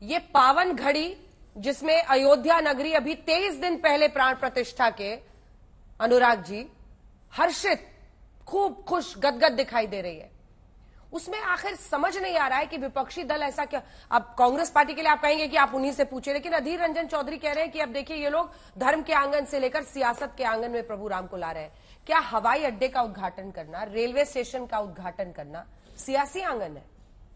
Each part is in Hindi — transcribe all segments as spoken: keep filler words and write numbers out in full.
ये पावन घड़ी जिसमें अयोध्या नगरी अभी तेईस दिन पहले प्राण प्रतिष्ठा के अनुराग जी हर्षित, खूब खुश, गदगद दिखाई दे रही है, उसमें आखिर समझ नहीं आ रहा है कि विपक्षी दल ऐसा क्या। अब कांग्रेस पार्टी के लिए आप कहेंगे कि आप उन्हीं से पूछे, लेकिन अधीर रंजन चौधरी कह रहे हैं कि अब देखिए ये लोग धर्म के आंगन से लेकर सियासत के आंगन में प्रभु राम को ला रहे हैं। क्या हवाई अड्डे का उद्घाटन करना, रेलवे स्टेशन का उद्घाटन करना सियासी आंगन है?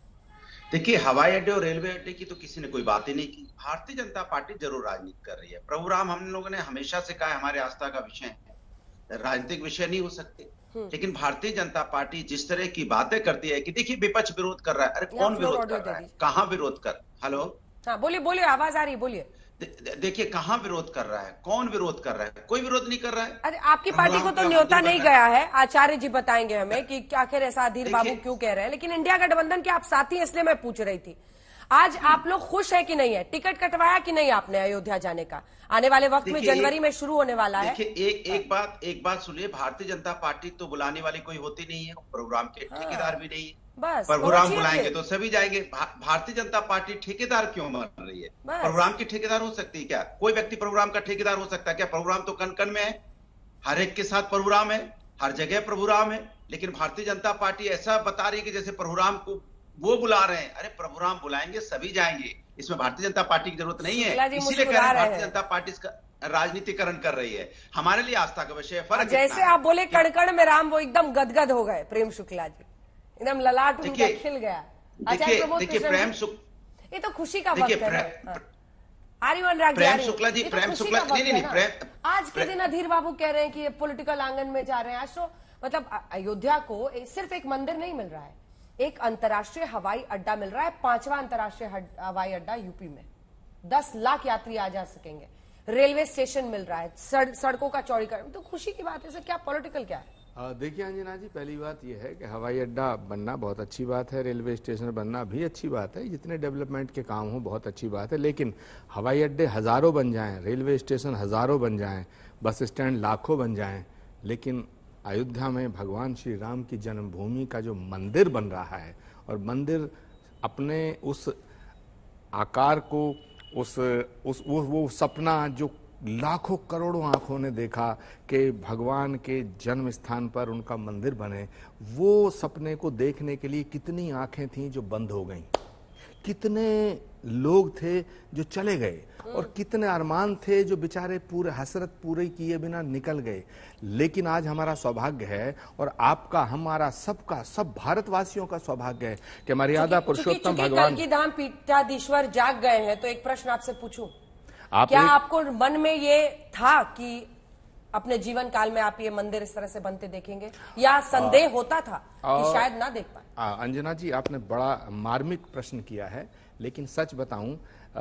देखिए, हवाई अड्डे और रेलवे अड्डे की तो किसी ने कोई बात ही नहीं की। भारतीय जनता पार्टी जरूर राजनीति कर रही है। प्रभु राम हम लोगों ने हमेशा से कहा है हमारे आस्था का विषय है, राजनीतिक विषय नहीं हो सकते। लेकिन भारतीय जनता पार्टी जिस तरह की बातें करती है कि देखिए विपक्ष विरोध कर रहा है, अरे कौन विरोध कर रहा है, कहां विरोध कर, हेलो हाँ बोलिए बोलिए, आवाज आ रही है, बोलिए। देखिए कहां विरोध कर रहा है, कौन विरोध कर रहा है, कोई विरोध नहीं कर रहा है। अरे आपकी पार्टी को तो न्योता नहीं गया है, आचार्य जी बताएंगे हमें कि आखिर ऐसा अधीर बाबू क्यों कह रहे हैं। लेकिन इंडिया गठबंधन के आप साथी, इसलिए मैं पूछ रही थी, आज आप लोग खुश है कि नहीं है? टिकट कटवाया कि नहीं आपने अयोध्या जाने का? आने वाले वक्त में जनवरी में शुरू होने वाला है। देखिए एक एक बात एक बात सुनिए, भारतीय जनता पार्टी तो बुलाने वाली कोई होती नहीं है, प्रोग्राम के ठेकेदार भी नहीं है। बस प्रोग्राम बुलाएंगे तो सभी जाएंगे। भारतीय जनता पार्टी ठेकेदार क्यों बन रही है? प्रोग्राम की ठेकेदार हो सकती है क्या? कोई व्यक्ति प्रोग्राम का ठेकेदार हो सकता है क्या? प्रोग्राम तो कण कण में है, हर एक के साथ प्रोग्राम है, हर जगह प्रोग्राम है। लेकिन भारतीय जनता पार्टी ऐसा बता रही है कि जैसे प्रोग्राम को वो बुला रहे हैं। अरे प्रोग्राम बुलाएंगे सभी जाएंगे, इसमें भारतीय जनता पार्टी की जरूरत नहीं है। इसीलिए कह रहे हैं भारतीय जनता पार्टी इसका राजनीतिकरण कर रही है। हमारे लिए आस्था का विषय फर्क। जैसे आप बोले कड़कड़ में राम, वो एकदम गदगद हो गए प्रेम शुक्ला जी, एकदम ललाट उनका खिल गया। देखिए प्रेम शुक्ला, ये तो खुशी का वक्त है। आर्यवन राग प्रेम शुक्ला जी, प्रेम शुक्ला नहीं नहीं प्रेम, आज के दिन अधीर बाबू कह रहे हैं कि ये पॉलिटिकल आंगन में जा रहे हैं। आज तो मतलब अयोध्या को सिर्फ एक मंदिर नहीं मिल रहा है, एक अंतर्राष्ट्रीय हवाई अड्डा मिल रहा है, पांचवा अंतर्राष्ट्रीय हवाई अड्डा यूपी में, दस लाख यात्री आ जा सकेंगे। रेलवे स्टेशन मिल रहा है, सड़, सड़कों का चौड़ीकरण, तो खुशी की बात है। सर क्या पॉलिटिकल क्या है? देखिए अंजना जी, पहली बात यह है कि हवाई अड्डा बनना बहुत अच्छी बात है, रेलवे स्टेशन बनना भी अच्छी बात है, जितने डेवलपमेंट के काम हो बहुत अच्छी बात है। लेकिन हवाई अड्डे हजारों बन जाएं, रेलवे स्टेशन हजारों बन जाएं, बस स्टैंड लाखों बन जाएं, लेकिन अयोध्या में भगवान श्री राम की जन्मभूमि का जो मंदिर बन रहा है, और मंदिर अपने उस आकार को, उस उस वो, वो सपना जो लाखों करोड़ों आंखों ने देखा कि भगवान के जन्म स्थान पर उनका मंदिर बने, वो सपने को देखने के लिए कितनी आंखें थीं जो बंद हो गईं, कितने लोग थे जो चले गए, और कितने अरमान थे जो बेचारे पूरे हसरत पूरी किए बिना निकल गए। लेकिन आज हमारा सौभाग्य है, और आपका, हमारा, सबका, सब भारतवासियों का सौभाग्य है कि मर्यादा पुरुषोत्तम भगवान की धाम पीठाधीश्वर जाग गए हैं। तो एक प्रश्न आपसे पूछूं, आप क्या आपको मन में ये था कि अपने जीवन काल में आप ये मंदिर इस तरह से बनते देखेंगे, या संदेह होता था कि शायद ना देख पाए? अंजना जी, आपने बड़ा मार्मिक प्रश्न किया है, लेकिन सच बताऊं,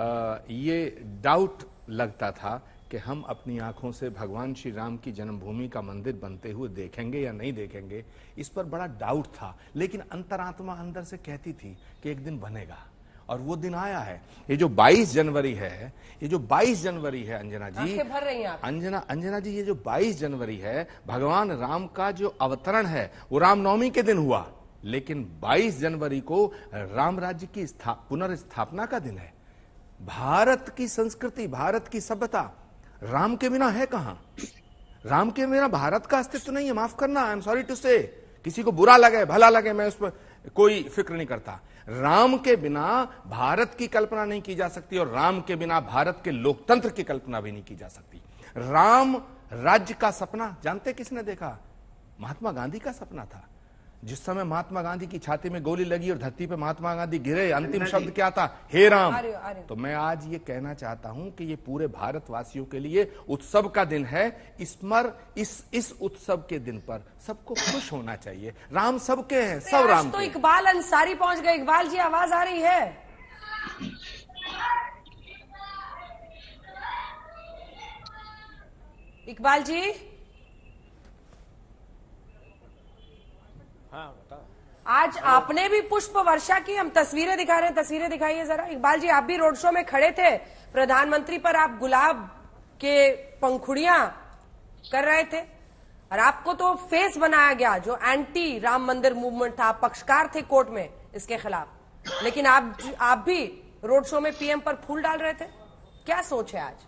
ये डाउट लगता था कि हम अपनी आंखों से भगवान श्री राम की जन्मभूमि का मंदिर बनते हुए देखेंगे या नहीं देखेंगे, इस पर बड़ा डाउट था। लेकिन अंतरात्मा अंदर से कहती थी कि एक दिन बनेगा, और वो दिन आया है। ये जो बाईस जनवरी है, ये जो बाईस जनवरी है अंजना जी, भर रही हैं आप। अंजना अंजना जी, ये जो बाईस जनवरी है, भगवान राम का जो अवतरण है वो रामनवमी के दिन हुआ, लेकिन बाईस जनवरी को राम राज्य की पुनर्स्थापना का दिन है। भारत की संस्कृति, भारत की सभ्यता राम के बिना है कहां? राम के बिना भारत का अस्तित्व नहीं है। माफ करना, आई एम सॉरी टू से, किसी को बुरा लगे भला लगे, मैं उस पर कोई फिक्र नहीं करता। राम के बिना भारत की कल्पना नहीं की जा सकती, और राम के बिना भारत के लोकतंत्र की कल्पना भी नहीं की जा सकती। राम राज्य का सपना जानते किसने देखा? महात्मा गांधी का सपना था। जिस समय महात्मा गांधी की छाती में गोली लगी और धरती पे महात्मा गांधी गिरे, अंतिम शब्द क्या था? हे राम। तो मैं आज ये कहना चाहता हूं कि ये पूरे भारतवासियों के लिए उत्सव का दिन है। स्मर इस इस उत्सव के दिन पर सबको खुश होना चाहिए। राम सबके हैं, सब राम तो इकबाल अंसारी पहुंच गए। इकबाल जी, आवाज आ रही है? इकबाल जी, आज आपने भी पुष्प वर्षा की, हम तस्वीरें दिखा रहे हैं, तस्वीरें दिखाइए जरा। इकबाल जी, आप भी रोड शो में खड़े थे, प्रधानमंत्री पर आप गुलाब के पंखुड़ियां कर रहे थे, और आपको तो फेस बनाया गया जो एंटी राम मंदिर मूवमेंट था, पक्षकार थे कोर्ट में इसके खिलाफ, लेकिन आप आप भी रोड शो में पीएम पर फूल डाल रहे थे। क्या सोच है आज?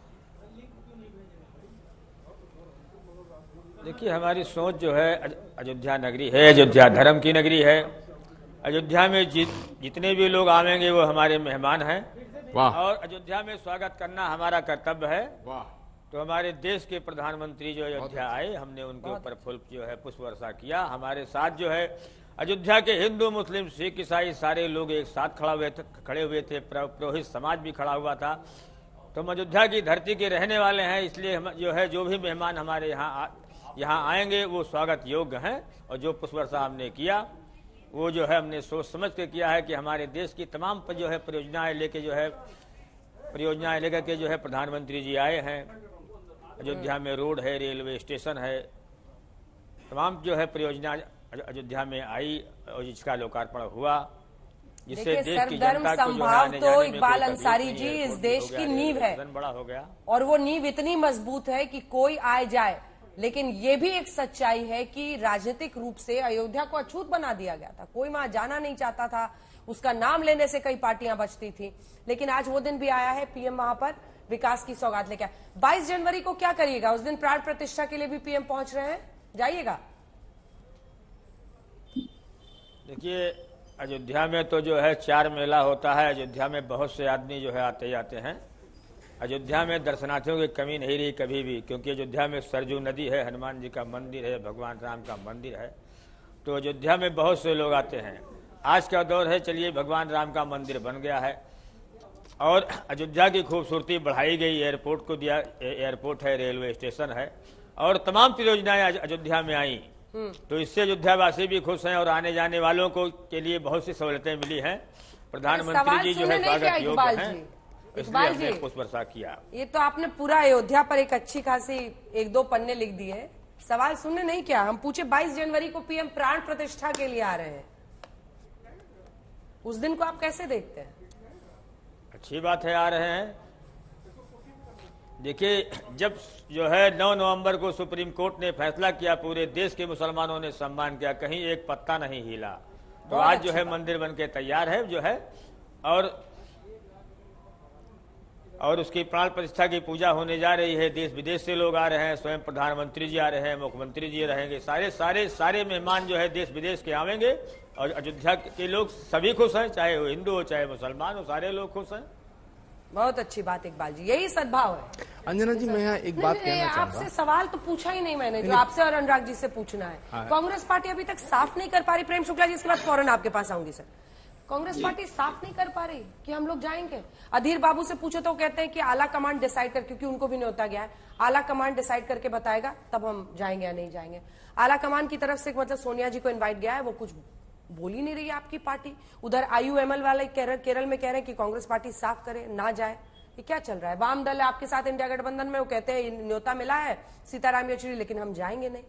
देखिए, हमारी सोच जो है, अयोध्या नगरी है, अयोध्या धर्म की नगरी है। अयोध्या में जि, जितने भी लोग आवेंगे वो हमारे मेहमान हैं और अयोध्या में स्वागत करना हमारा कर्तव्य है। वाह। तो हमारे देश के प्रधानमंत्री जो अयोध्या आए, हमने उनके ऊपर फूल जो है पुष्प वर्षा किया। हमारे साथ जो है अयोध्या के हिंदू, मुस्लिम, सिख, ईसाई सारे लोग एक साथ खड़ा हुए थे खड़े हुए थे पुरोहित समाज भी खड़ा हुआ था। तो हम अयोध्या की धरती के रहने वाले हैं, इसलिए हम जो है जो भी मेहमान हमारे यहाँ यहाँ आएंगे वो स्वागत योग्य हैं। और जो पुष्प वर्षा हमने किया वो जो है हमने सोच समझ के किया है कि हमारे देश की तमाम जो है परियोजनाएं लेके जो है परियोजनाएं लेकर के जो है प्रधानमंत्री जी आए हैं। अयोध्या में रोड है, रेलवे स्टेशन है, तमाम जो है परियोजना अयोध्या में आई और जिसका लोकार्पण हुआ, जिससे देश की जनता को जो है तो इकबाल अंसारी जी इस देश की नींव है, बड़ा हो गया और वो नींव इतनी मजबूत है कि कोई आए जाए। लेकिन ये भी एक सच्चाई है कि राजनीतिक रूप से अयोध्या को अछूत बना दिया गया था। कोई वहां जाना नहीं चाहता था, उसका नाम लेने से कई पार्टियां बचती थी। लेकिन आज वो दिन भी आया है, पीएम वहां पर विकास की सौगात लेकर। बाईस जनवरी को क्या करिएगा? उस दिन प्राण प्रतिष्ठा के लिए भी पीएम पहुंच रहे हैं, जाइएगा? देखिए, अयोध्या में तो जो है चार मेला होता है। अयोध्या में बहुत से आदमी जो है आते जाते हैं। अयोध्या में दर्शनार्थियों की कमी नहीं रही कभी भी, क्योंकि अयोध्या में सरजू नदी है, हनुमान जी का मंदिर है, भगवान राम का मंदिर है। तो अयोध्या में बहुत से लोग आते हैं। आज का दौर है, चलिए भगवान राम का मंदिर बन गया है और अयोध्या की खूबसूरती बढ़ाई गई। एयरपोर्ट को दिया, एयरपोर्ट है, रेलवे स्टेशन है और तमाम परियोजनाएं अयोध्या में आई। तो इससे अयोध्यावासी भी खुश हैं और आने जाने वालों को के लिए बहुत सी सहूलतें मिली हैं। प्रधानमंत्री जी जो है स्वागत योग्य हैं, इसलिए हमने पुष्प वर्षा किया। ये तो आपने पूरा अयोध्या पर एक अच्छी खासी एक दो पन्ने लिख दिए। सवाल सुनने नहीं क्या? हम पूछे बाईस जनवरी को पीएम प्राण प्रतिष्ठा के लिए आ रहे हैं, उस दिन को आप कैसे देखते हैं? अच्छी बात है, आ रहे हैं। देखिए, जब जो है नौ नवंबर को सुप्रीम कोर्ट ने फैसला किया, पूरे देश के मुसलमानों ने सम्मान किया, कहीं एक पत्ता नहीं हिला। तो आज जो है मंदिर बन के तैयार है जो है और और उसकी प्राण प्रतिष्ठा की पूजा होने जा रही है। देश विदेश से लोग आ रहे हैं, स्वयं प्रधानमंत्री जी आ रहे हैं, मुख्यमंत्री जी रहेंगे, सारे सारे सारे मेहमान जो है देश विदेश के आवेंगे और अयोध्या के लोग सभी खुश हैं, चाहे वो हिंदू हो चाहे मुसलमान हो, सारे लोग खुश हैं। बहुत अच्छी बात इकबाल जी, यही सद्भाव है। अंजना जी, मैं यहाँ एक बात कहना चाहूंगा। आपसे सवाल तो पूछा ही नहीं मैंने, जो आपसे और अनुराग जी से पूछना है। कांग्रेस पार्टी अभी तक साफ नहीं कर पा रही। प्रेम शुक्ला जी, इसके बाद फौरन आपके पास आऊंगी सर। कांग्रेस पार्टी साफ नहीं कर पा रही कि हम लोग जाएंगे। अधीर बाबू से पूछो तो कहते हैं कि आला कमांड डिसाइड कर, क्योंकि उनको भी न्योता गया है, आला कमांड डिसाइड करके बताएगा तब हम जाएंगे या नहीं जाएंगे। आला कमान की तरफ से मतलब सोनिया जी को इनवाइट गया है, वो कुछ बोल ही नहीं रही है आपकी पार्टी। उधर आईयूएमएल वाले केरल में कह रहे हैं कि कांग्रेस पार्टी साफ करे, ना जाए। ये क्या चल रहा है? वाम दल है आपके साथ इंडिया गठबंधन में, वो कहते हैं न्योता मिला है सीताराम येचुरी, लेकिन हम जाएंगे नहीं।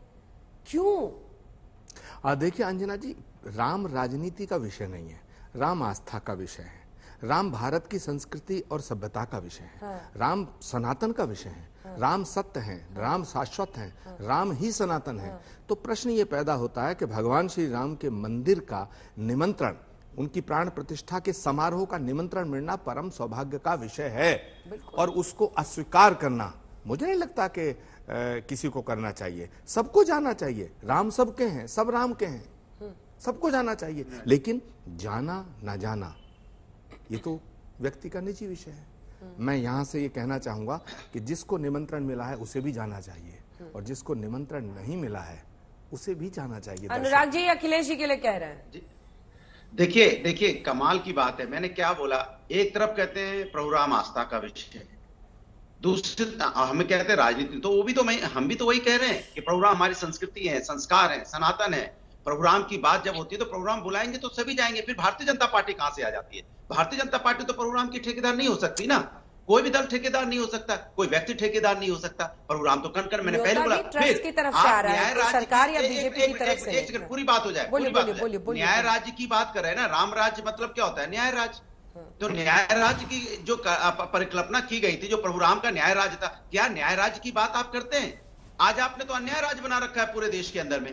क्यों? देखिए अंजना जी, राम राजनीति का विषय नहीं है, राम आस्था का विषय है। राम भारत की संस्कृति और सभ्यता का विषय है। हाँ। राम सनातन का विषय है। हाँ। राम सत्य है। हाँ। राम शाश्वत है। हाँ। राम ही सनातन है। हाँ। तो प्रश्न ये पैदा होता है कि भगवान श्री राम के मंदिर का निमंत्रण, उनकी प्राण प्रतिष्ठा के समारोह का निमंत्रण मिलना परम सौभाग्य का विषय है और उसको अस्वीकार करना मुझे नहीं लगता कि किसी को करना चाहिए। सबको जाना चाहिए, राम सबके हैं, सब राम के हैं, सबको जाना चाहिए। लेकिन जाना ना जाना ये तो व्यक्ति का निजी विषय है। मैं यहां से ये कहना चाहूंगा कि जिसको निमंत्रण मिला है उसे भी जाना चाहिए और जिसको निमंत्रण नहीं मिला है उसे भी जाना चाहिए। अनुराग जी अखिलेश जी के लिए कह रहे हैं। देखिए देखिए कमाल की बात है। मैंने क्या बोला, एक तरफ कहते हैं प्रभु राम आस्था का विषय है, दूसरी हमें कहते हैं राजनीति, तो वो भी तो मैं हम भी तो वही कह रहे हैं कि प्रभु राम हमारी संस्कृति है, संस्कार है, सनातन है। प्रभु राम की बात जब होती है तो प्रभु राम बुलाएंगे तो सभी जाएंगे। फिर भारतीय जनता पार्टी कहां से आ जाती है? भारतीय जनता पार्टी तो प्रभु राम की ठेकेदार नहीं हो सकती ना। कोई भी दल ठेकेदार नहीं हो सकता, कोई व्यक्ति ठेकेदार नहीं हो सकता। प्रभु राम तो कण कण, मैंने पहले बोला, ट्रस्ट की तरफ से आ रहा है, तो सरकार या बीजेपी की तरफ से। एक सेकंड, पूरी बात हो जाए, पूरी बात हो जाए। न्याय राज्य की बात कर रहे हैं ना, राम राज्य मतलब क्या होता है? न्याय राज्य। तो न्याय राज्य की जो परिकल्पना की गई थी, जो प्रभु राम का न्याय राज्य था, क्या न्याय राज्य की बात आप करते हैं? आज आपने तो अन्याय राज्य बना रखा है पूरे देश के अंदर में।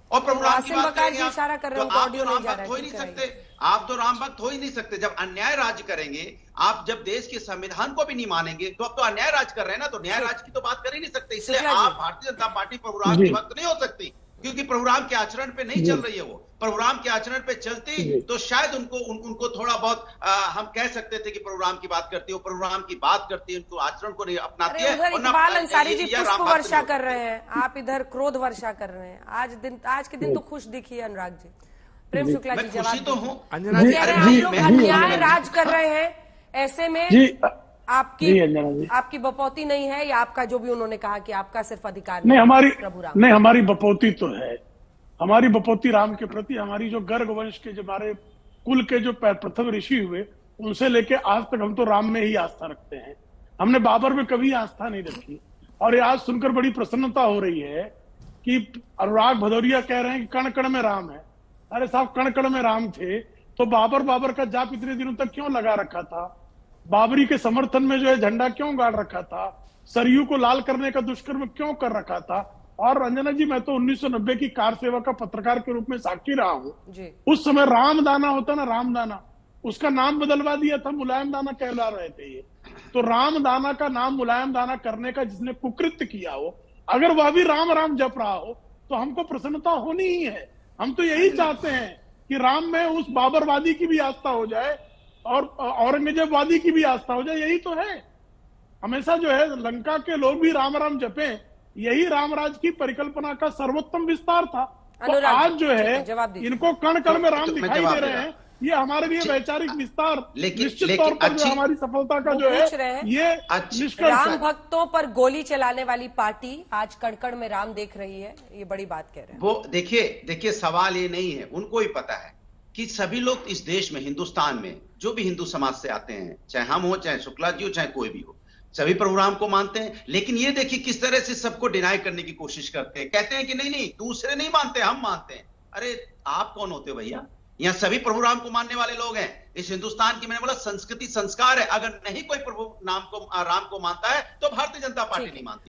और प्रभु राम की वासिम बात बकार करेंगे जी आप, इशारा कर रहे तो हो, आप ऑडियो तो नहीं राम जा भक्त रहा हो है, ही नहीं ठीक सकते। कराइए। आप तो राम भक्त हो ही नहीं सकते। जब अन्याय राज करेंगे, आप जब देश के संविधान को भी नहीं मानेंगे, तो अब तो अन्याय राज कर रहे हैं ना, तो न्याय राज की तो बात कर ही नहीं सकते। इसलिए शुक्ला जी। आप भारतीय जनता पार्टी प्रभु राम की भक्त नहीं हो सकती, क्योंकि प्रभु राम के आचरण पे नहीं चल रही है। वो प्रभु राम के आचरण पे चलती तो शायद उनको उन, उनको थोड़ा बहुत आ, हम कह सकते थे कि प्रभु राम की बात करती है, प्रभु राम की बात करती है, उनको आचरण को नहीं अपनाती है। उधर और ना- इकबाल अंसारी जी ये- ये पुष्प राम भक्त वर्षा नहीं कर होते। रहे हैं, आप इधर क्रोध वर्षा कर रहे हैं। आज दिन आज के दिन तो खुश दिखिए अनुराग जी। प्रेम शुक्ला जी मैं जवाब खुशी तो दीजिए। हूँ। अंजना वो जी, कह रहे हैं जी, आप लोग मैं- अन्याय मैं- राज कर रहे हैं, ऐसे में जी आपकी जी, अंजना जी। आपकी बपौती नहीं है, या आपका जो भी उन्होंने कहा कि आपका सिर्फ अधिकार नहीं, है हमारी प्रभु राम। नहीं हमारी बपौती तो है। हमारी बपौती राम के प्रति, हमारी जो गर्ग वंश के जो हमारे कुल के जो प्रथम ऋषि हुए, उनसे लेके आज तक हम तो राम में ही आस्था रखते हैं। हमने बाबर में कभी आस्था नहीं रखी। और ये आज सुनकर बड़ी प्रसन्नता हो रही है कि अनुराग भदौरिया कह रहे हैं कि कण कण में राम है। अरे साहब, कण कण में राम थे तो बाबर बाबर का जाप इतने दिनों तक क्यों लगा रखा था? बाबरी के समर्थन में जो है झंडा क्यों गाड़ रखा था? सरयू को लाल करने का दुष्कर्म क्यों कर रखा था? और रंजना जी, मैं तो उन्नीस सौ नब्बे की कार सेवा का पत्रकार के रूप में साक्षी रहा हूं। उस समय रामदाना होता ना, रामदाना, उसका नाम बदलवा दिया था, मुलायम दाना कहला रहे थे ये। तो रामदाना का नाम मुलायम दाना करने का जिसने कुकृत्य किया हो, अगर वह भी राम राम जप रहा हो तो हमको प्रसन्नता होनी ही है। हम तो यही चाहते हैं कि राम में उस बाबरवादी की भी आस्था हो जाए और औरंगजेबवादी की भी आस्था हो जाए। यही तो है। हमेशा जो है लंका के लोग भी राम राम जपें, यही रामराज की परिकल्पना का सर्वोत्तम विस्तार था। तो आज जो है इनको कण कण में राम दिखाई दे रहे हैं, ये हमारे लिए वैचारिक विस्तार निश्चित तौर पर जो हमारी सफलता का जो है ये निष्कर्ष राम है। भक्तों पर गोली चलाने वाली पार्टी आज कड़कड़ में राम देख रही है, ये बड़ी बात कह रहे हैं। वो देखिए देखिए सवाल ये नहीं है, उनको ही पता है कि सभी लोग इस देश में, हिंदुस्तान में जो भी हिंदू समाज से आते हैं, चाहे हम हो, चाहे शुक्ला जी हो, चाहे कोई भी हो, सभी प्रभु राम को मानते हैं। लेकिन ये देखिए किस तरह से सबको डिनाई करने की कोशिश करते हैं। कहते हैं कि नहीं नहीं, दूसरे नहीं मानते, हम मानते हैं। अरे आप कौन होते हो भैया? यहाँ सभी प्रभु राम को मानने वाले लोग हैं। इस हिंदुस्तान की, मैंने बोला, संस्कृति संस्कार है। अगर नहीं कोई प्रभु नाम को राम को मानता है तो भारतीय जनता पार्टी नहीं मानती।